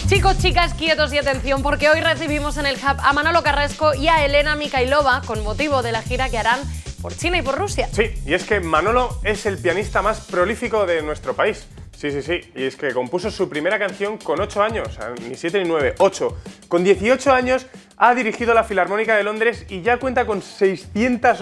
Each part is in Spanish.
Chicos, chicas, quietos y atención, porque hoy recibimos en el Hub a Manolo Carrasco y a Elena Mikhailova con motivo de la gira que harán por China y por Rusia. Sí, y es que Manolo es el pianista más prolífico de nuestro país. Sí, y es que compuso su primera canción con 8 años, o sea, ni 7 ni 9, 8. Con 18 años ha dirigido la Filarmónica de Londres y ya cuenta con 600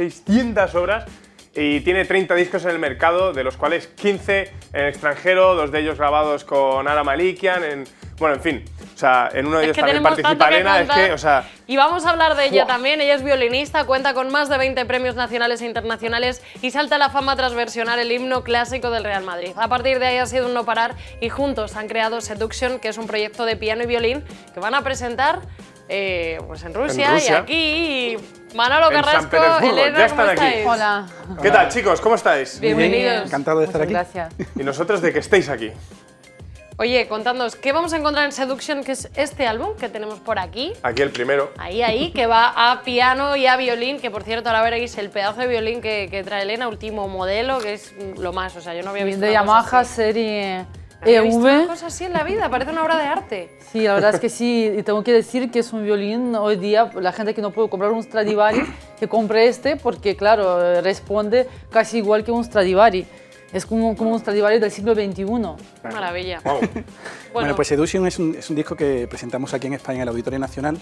obras, y tiene 30 discos en el mercado, de los cuales 15 en el extranjero, 2 de ellos grabados con Ara Malikian, bueno, en fin, o sea, en uno de ellos también participa Elena, Y vamos a hablar de ella también. Ella es violinista, cuenta con más de 20 premios nacionales e internacionales y salta a la fama tras versionar el himno clásico del Real Madrid. A partir de ahí ha sido un no parar y juntos han creado Seduction, que es un proyecto de piano y violín que van a presentar pues en Rusia y aquí. Manolo Carrasco, Elena, ¿cómo estáis? Hola. ¿Qué tal, chicos? ¿Cómo estáis? Bienvenidos. Encantado de estar aquí. Gracias. Y nosotros de que estéis aquí. Oye, contadnos, ¿qué vamos a encontrar en Seduction, que es este álbum que tenemos por aquí? Aquí el primero. Ahí, que va a piano y a violín, que por cierto, ahora veréis el pedazo de violín que trae Elena, último modelo, que es lo más, o sea, yo no había visto de una Yamaha, cosa así. serie ¿Había visto una EV. cosa así en la vida? Parece una obra de arte. Sí, la verdad es que sí, y tengo que decir que es un violín hoy día, la gente que no puede comprar un Stradivari, que compre este, porque claro, responde casi igual que un Stradivari. Es como un Stradivari del siglo XXI. Maravilla. Wow. Bueno, pues Seduction es un disco que presentamos aquí en España en el Auditorio Nacional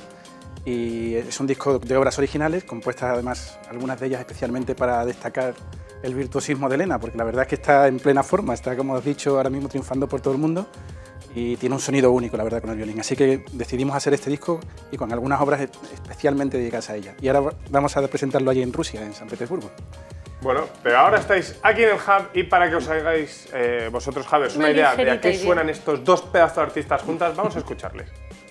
y es un disco de obras originales, compuestas además algunas de ellas especialmente para destacar el virtuosismo de Elena, porque la verdad es que está en plena forma, está, como has dicho, ahora mismo triunfando por todo el mundo y tiene un sonido único, la verdad, con el violín. Así que decidimos hacer este disco y con algunas obras especialmente dedicadas a ella. Y ahora vamos a presentarlo allí en Rusia, en San Petersburgo. Bueno, pero ahora estáis aquí en el Hub y para que os hagáis vosotros, Javier, una idea de a qué suenan estos dos pedazos de artistas juntas, vamos a escucharles.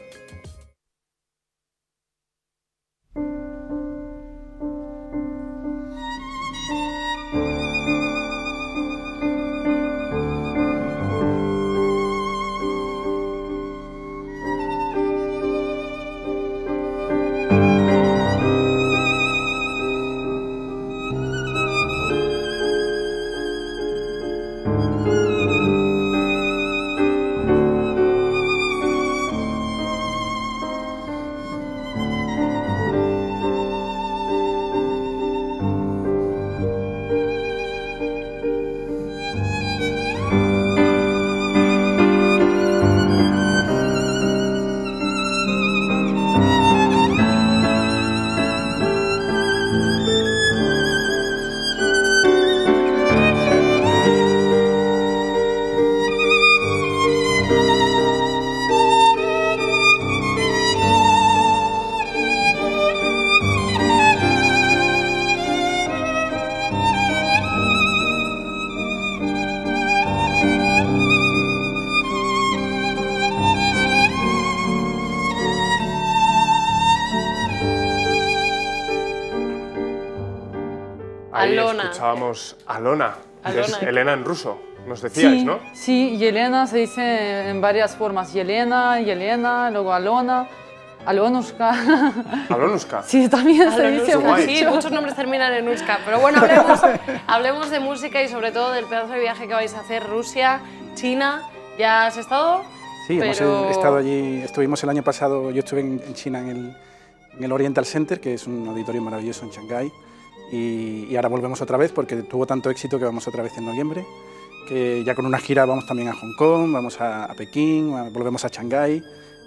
Ahí escuchábamos Alona, que es Elena en ruso, nos decíais, sí, ¿no? Sí, y Elena se dice en varias formas, Yelena, luego Alona, Alonushka. Alonushka. Sí, también se dice mucho. Sí, muchos nombres terminan en Ushka, pero bueno, hablemos de música y sobre todo del pedazo de viaje que vais a hacer, Rusia, China. ¿Ya has estado? Sí, hemos estado allí, estuvimos el año pasado, yo estuve en China en el Oriental Center, que es un auditorio maravilloso en Shanghái. Y ahora volvemos otra vez porque tuvo tanto éxito que vamos otra vez en noviembre, que ya con una gira vamos también a Hong Kong, vamos a Pekín, volvemos a Shanghái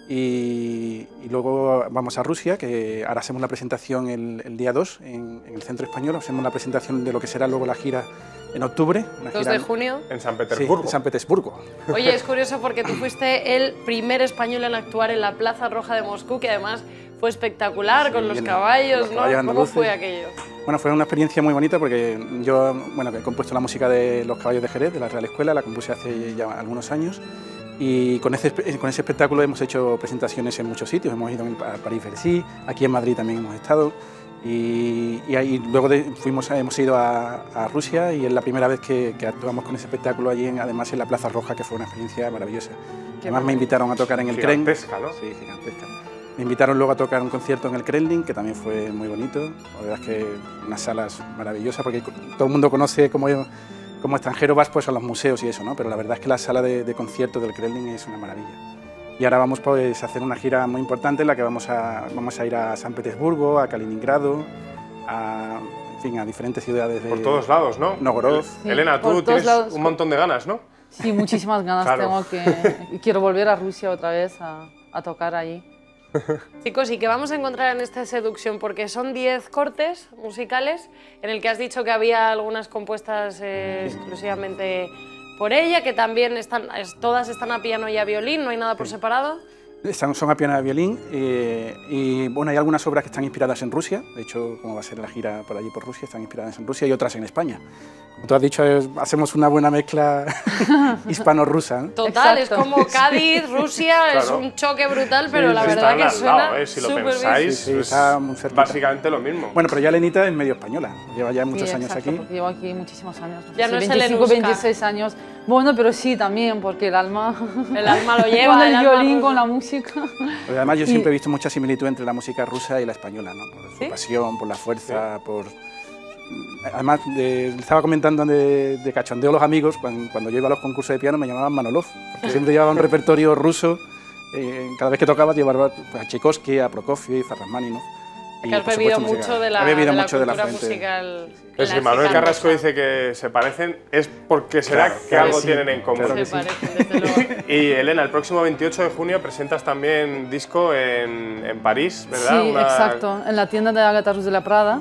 y luego vamos a Rusia, que ahora hacemos la presentación el día 2 en el Centro Español, hacemos la presentación de lo que será luego la gira en octubre. 2 de junio. En San Petersburgo. Sí, en San Petersburgo. Oye, es curioso porque tú fuiste el primer español en actuar en la Plaza Roja de Moscú, que además fue espectacular, sí, con los caballos, ¿no? ¿Cómo fue aquello? Bueno, fue una experiencia muy bonita porque yo, bueno, he compuesto la música de Los Caballos de Jerez, de la Real Escuela, la compuse hace ya algunos años y con ese espectáculo hemos hecho presentaciones en muchos sitios, hemos ido a París-Bercy, aquí en Madrid también hemos estado y luego hemos ido a Rusia y es la primera vez que actuamos con ese espectáculo allí, además en la Plaza Roja, que fue una experiencia maravillosa. Además me invitaron a tocar en el Kremlin. Gigantesca, ¿no? Sí, gigantesca. Me invitaron luego a tocar un concierto en el Kremlin, que también fue muy bonito. La verdad es que unas salas maravillosas, porque todo el mundo conoce como extranjero vas pues a los museos y eso, ¿no? Pero la verdad es que la sala de conciertos del Kremlin es una maravilla. Y ahora vamos pues, a hacer una gira muy importante en la que vamos a ir a San Petersburgo, a Kaliningrado, en fin, a diferentes ciudades de... Por todos lados, ¿no? Novgorod. Sí, Elena, tú tienes un montón de ganas, ¿no? Sí, muchísimas ganas Claro. quiero volver a Rusia otra vez a tocar allí. Chicos, ¿y qué vamos a encontrar en esta seducción? Porque son 10 cortes musicales en el que has dicho que había algunas compuestas exclusivamente por ella, que también todas están a piano y a violín, no hay nada por separado. Son a piano y a violín y bueno, hay algunas obras que están inspiradas en Rusia, de hecho, como va a ser la gira por allí por Rusia, están inspiradas en Rusia y otras en España. Como tú has dicho, hacemos una buena mezcla hispano-rusa, ¿no? Total, Exacto. es como Cádiz, Rusia, es Claro. un choque brutal, pero la verdad Están que al suena lado, si lo súper pensáis, Sí, sí, es está muy cerquita. básicamente lo mismo. Bueno, pero ya Elenita es medio española, lleva ya Sí, muchos años exacto, aquí. porque llevo aquí muchísimos años. Ya no es 25, Helenuska. 26 años. Bueno, pero sí, también, porque el alma... El alma lo lleva. con el alma violín, rusa. con la música. Pero además yo siempre he visto mucha similitud entre la música rusa y la española, ¿no? Por su ¿Sí? pasión, por la fuerza, por... Además, estaba comentando de cachondeo a los amigos, cuando yo iba a los concursos de piano me llamaban Manolov, porque siempre llevaba un repertorio ruso, cada vez que tocaba llevaba pues, a Tchaikovsky, a Prokofiev, a Rachmaninoff. Y, Que has por bebido supuesto, mucho de la, he bebido de la mucho de la cultura fuente. musical. Pero si clásica Manuel Carrasco rusa. dice que se parecen, es porque será Claro, que claro algo sí, tienen en común. claro Se que sí. parecen, desde luego. Y Elena, el próximo 28 de junio presentas también disco en París, ¿verdad? Sí, exacto, en la tienda de Agatha Rus de la Prada.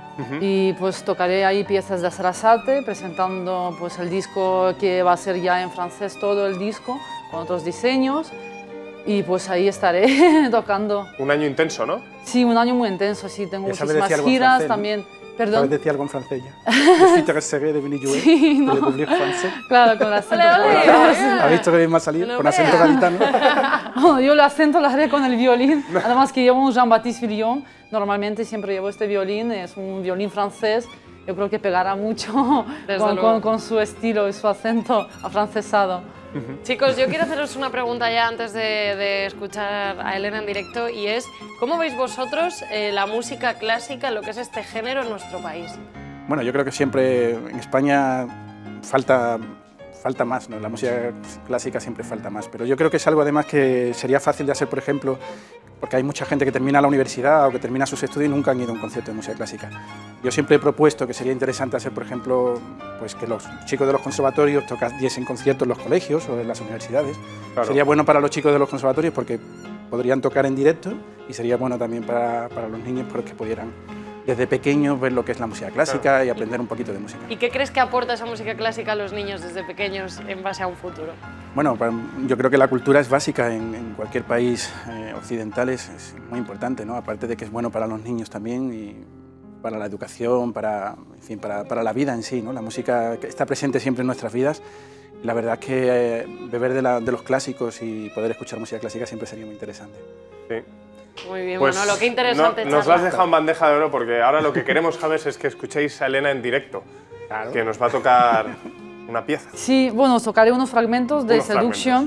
Y pues tocaré ahí piezas de Sarasate, presentando pues el disco que va a ser ya en francés, todo el disco, con otros diseños. Y pues ahí estaré tocando. Un año intenso, ¿no? Sí, un año muy intenso, sí, tengo Ya sabes muchísimas decir algo en giras francés, ¿no? también. ¿Sabes Perdón. decir algo en francés ya? Je suis très de Billy Joel, Sí, no. de Public Francés. Claro, con el acento. ¿Has visto que bien me ha salido? No Con acento veas. gaditano. Bueno, yo el acento lo haré con el violín. Además que llevo un Jean-Baptiste Villon. Normalmente siempre llevo este violín, es un violín francés. Yo creo que pegará mucho Desde luego. con su estilo y su acento afrancesado. Chicos, yo quiero haceros una pregunta ya antes de escuchar a Elena en directo y es, ¿cómo veis vosotros la música clásica, lo que es este género en nuestro país? Bueno, yo creo que siempre en España falta más, ¿no? La música clásica siempre falta más, pero yo creo que es algo además que sería fácil de hacer, por ejemplo, porque hay mucha gente que termina la universidad o que termina sus estudios y nunca han ido a un concierto de música clásica. Yo siempre he propuesto que sería interesante hacer, por ejemplo, pues que los chicos de los conservatorios diesen conciertos en los colegios o en las universidades. Claro. Sería bueno para los chicos de los conservatorios porque podrían tocar en directo y sería bueno también para los niños porque pudieran desde pequeños ver lo que es la música clásica y aprender un poquito de música. ¿Y qué crees que aporta esa música clásica a los niños desde pequeños en base a un futuro? Bueno, yo creo que la cultura es básica en cualquier país occidental, es muy importante, ¿no? Aparte de que es bueno para los niños también y para la educación, en fin, para la vida en sí, ¿no? La música está presente siempre en nuestras vidas. Y la verdad es que beber de los clásicos y poder escuchar música clásica siempre sería muy interesante. Sí. Muy bien, Pues bueno, lo que interesante nos lo charla. has dejado en bandeja de oro porque ahora lo que queremos, Javes, es que escuchéis a Elena en directo, que nos va a tocar una pieza. Sí, bueno, os tocaré unos fragmentos de Unos Seduction.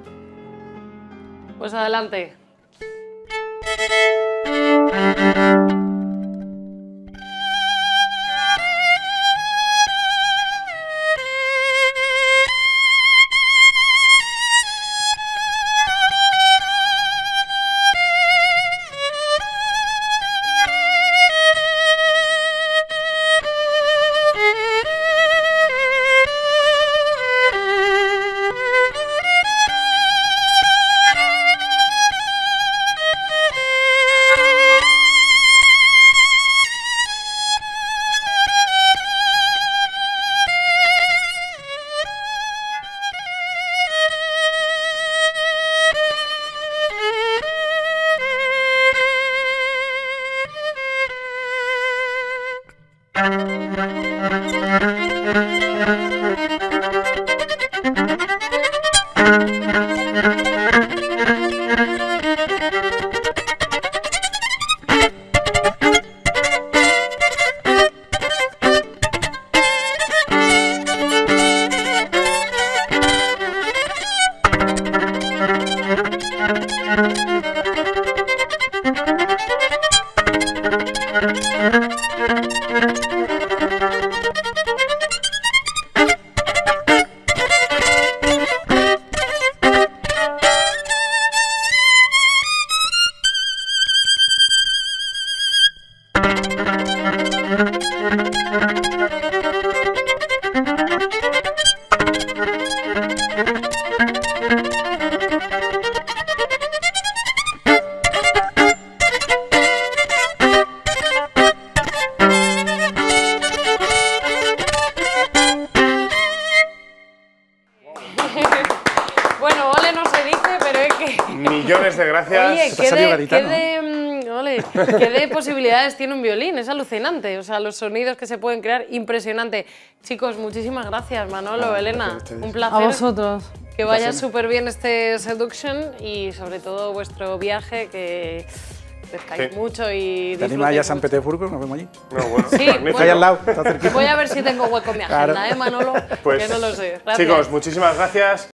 Pues adelante. Bueno, ole no se dice, pero es que... Millones de gracias. Oye, qué de posibilidades tiene un violín, es alucinante. O sea, los sonidos que se pueden crear, impresionante. Chicos, muchísimas gracias, Manolo, Elena. Un placer. A vosotros. Que vaya súper bien este Seduction y sobre todo vuestro viaje, que pescáis mucho y ¿Te animas ya a San Petersburgo? ¿Nos vemos allí? No, bueno, sí, magnífico. Ahí al lado, está cerquita. Voy a ver si tengo hueco en mi agenda, Manolo? Pues, que no lo sé. Gracias. Chicos, muchísimas gracias.